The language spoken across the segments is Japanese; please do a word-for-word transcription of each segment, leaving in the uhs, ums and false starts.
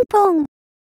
ンポン。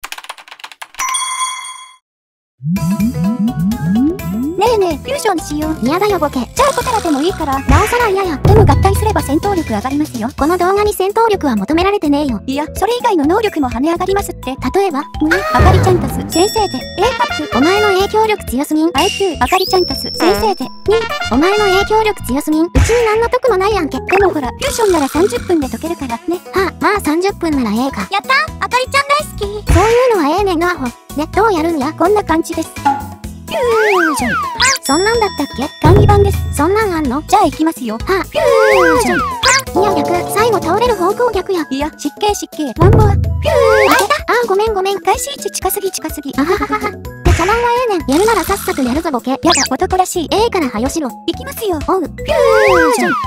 ねえねえ、フュージョンしよう。 嫌だよボケ。 じゃあコタラでもいいから。 なおさら嫌や。 でも合体すれば戦闘力上がりますよ。 この動画に戦闘力は求められてねえよ。 いや、それ以外の能力も跳ね上がりますって。 例えば、 うん、あかりちゃんタス、先生で、A カップ。 お前の影響力強すぎん。 アイキュー、あかりちゃんタス、先生で、に。 お前の影響力強すぎん。うちに何の得もないやんけ。 でもほら、フュージョンならさんじゅっぷんで解けるからね。 はあ、まあさんじゅっぷんならええか。 やったー、あかりちゃん大好き。 そういうのはええねんな、ほ。ね、どうやるんや。 こんな感じです。フュージョン。 そんなんだったっけ。 簡易版です。 そんなんあんの。 じゃあ行きますよ。 はあ、フュージョン。はいや逆、最後倒れる方向逆や。 いや、失敬失敬。ワンモア。フュー。 あ、あ、ごめんごめん。 開始位置近すぎ近すぎ。 あはははは。って茶番はええねん。やるならさっさとやるぞボケ。やだ、 男らしい。 ええからはよしろ。 行きますよ。 おう。フュージョン。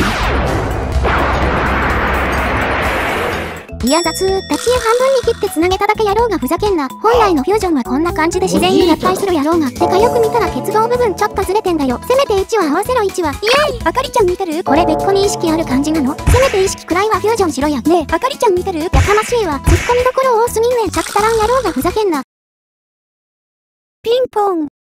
いや雑、立ち絵半分に切って繋げただけやろうがふざけんな。本来のフュージョンはこんな感じで自然に合体するやろうが。てかよく見たら結合部分ちょっとずれてんだよ。せめていちは合わせろいちは。 イエーイ。あかりちゃん見てる？ これ別個に意識ある感じなの？せめて意識くらいはフュージョンしろや。 ねえ、あかりちゃん見てる？ やかましいわ。ツッコミどころ多すぎんねん。ちゃくたらんやろうがふざけんな。 ピンポン。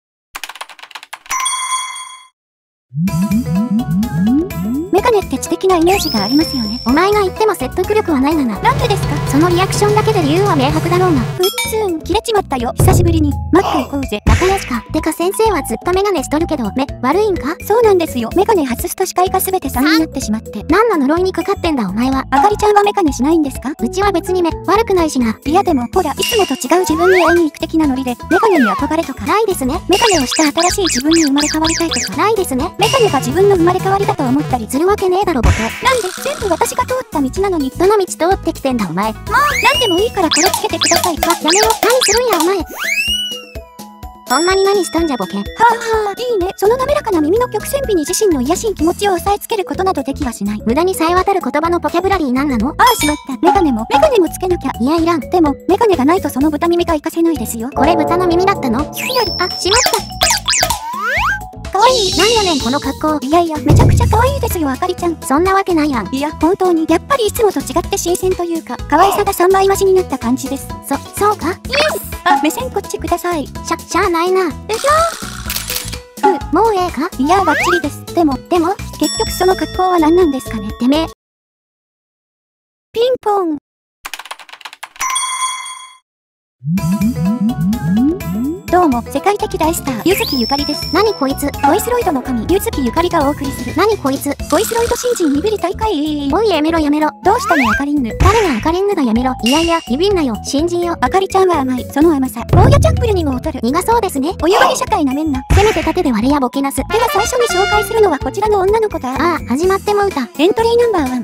メガネって知的なイメージがありますよね。 お前が言っても説得力はないがな。 なんでですか？ そのリアクションだけで理由は明白だろうが。 プッツーン、切れちまったよ。久しぶりに。マック行こうぜ。 仲良しか。てか先生はずっとメガネしとるけど、目、悪いんか？ そうなんですよ。メガネ外すと視界がすべてさんになってしまって。 何の呪いにかかってんだお前は。 あかりちゃんはメガネしないんですか？ うちは別に目、悪くないしな。 いやでも、ほら、いつもと違う自分に会いに行く的なノリで、メガネに憧れとか。 ないですね。 メガネをした新しい自分に生まれ変わりたいとか。 ないですね。 メガネが自分の生まれ変わりだと思ったりするわけねえだろボケ。 なんで全部私が通った道なのに。 どの道通ってきてんだお前。もう、 なんでもいいからこれつけてください。 わ、やめろ。何するんやお前。そんなに何したんじゃボケ。はあはあ、いいね。その滑らかな耳の曲線美に自身の癒しい気持ちを抑えつけることなどできはしない。 無駄にさえ渡る言葉のボキャブラリーなんなの？ ああしまった。メガネも、メガネもつけなきゃ。 いやいらん。 でも、メガネがないとその豚耳が活かせないですよ。 これ豚の耳だったの？ ひやり。 あ、しまった。 かわいい。 なんやねんこの格好。 いやいや、めちゃくちゃかわいいですよ、あかりちゃん。 そんなわけないやん。 いや、本当に、やっぱりいつもと違って新鮮というか、可愛さがさんばい増しになった感じです。 そ、そうか？イエス！あ、目線こっちください。しゃ、しゃあないな。 でしょ？ ふ、もうええか？ いや、バッチリです。でも、でも、結局その格好は何なんですかね。 てめえ。 ピンポン。どうも、世界的大スター、柚木ゆかりです。 何こいつ？ ボイスロイドの神、柚木ゆかりがお送りする。 何こいつ？ ボイスロイド新人にびり大会。 おいやめろやめろ。 どうしたのあかりんぬ？ 誰があかりんぬだやめろ。いやいや、ビビんなよ。新人よ。 あかりちゃんは甘い。その甘さ。ゴーヤチャンプルにも劣る。 苦そうですね。 お湯割り社会なめんな。 せめて盾で割れやボケなす。では最初に紹介するのはこちらの女の子だ。 ああ、始まってもうた。 エントリーナンバーワン。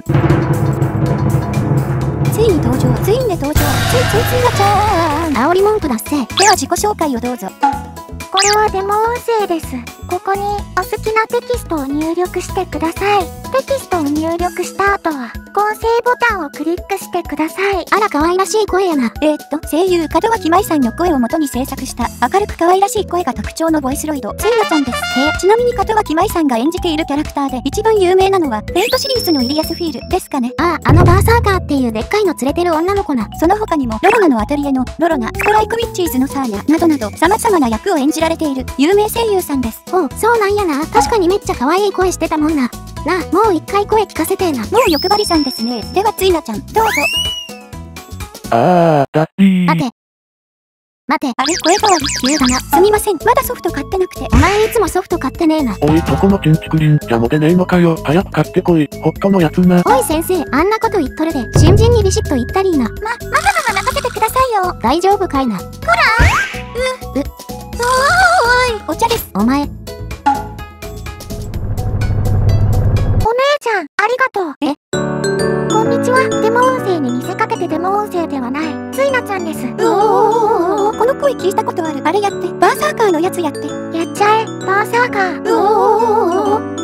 ついに登場。ついに登場。ついついついがちゃーん。 煽り文句だっせ。 では自己紹介をどうぞ。 これはデモ音声です。ここにお好きなテキストを入力してください。テキストを入力した後は合成ボタンをクリックしてください。あら可愛らしい声やな。 えー、っと、声優門脇舞さんの声を元に制作した明るく可愛らしい声が特徴のボイスロイド、ついなちゃんです。へちなみに門脇舞さんが演じているキャラクターで一番有名なのは、フェイトシリーズのイリアスフィールですかね。 ああ、あのバーサーカーっていうでっかいの連れてる女の子な。 その他にも、ロロナのアトリエのロロナ、ストライクウィッチーズのサーヤ、などなど、様々な役を演じられている有名声優さんです。 おう、そうなんやな。確かにめっちゃ可愛い声してたもんな。なあ、もう一回声聞かせてえな。 もう欲張りさんですね。ではついなちゃん、どうぞ。 あー、だってー。 待て。待て。 あれ、声変わり急だな。 すみません。まだソフト買ってなくて。 お前いつもソフト買ってねえな。 おい、そこのチンチクリン、じゃもでねえのかよ。早く買ってこい。ホットのやつな。 おい先生、あんなこと言っとるで。新人にビシッと言ったりーな。ま、 まだまだ任せてくださいよ。 大丈夫かいな。こらう、う、おーい、お茶です。 お前。お姉ちゃん、ありがとう。えこんにちは。デモ音声に見せかけてデモ音声ではない。ついなちゃんです。 うおー、この声聞いたことある。あれやって。バーサーカーのやつやって。 やっちゃえ、バーサーカー。 うおー。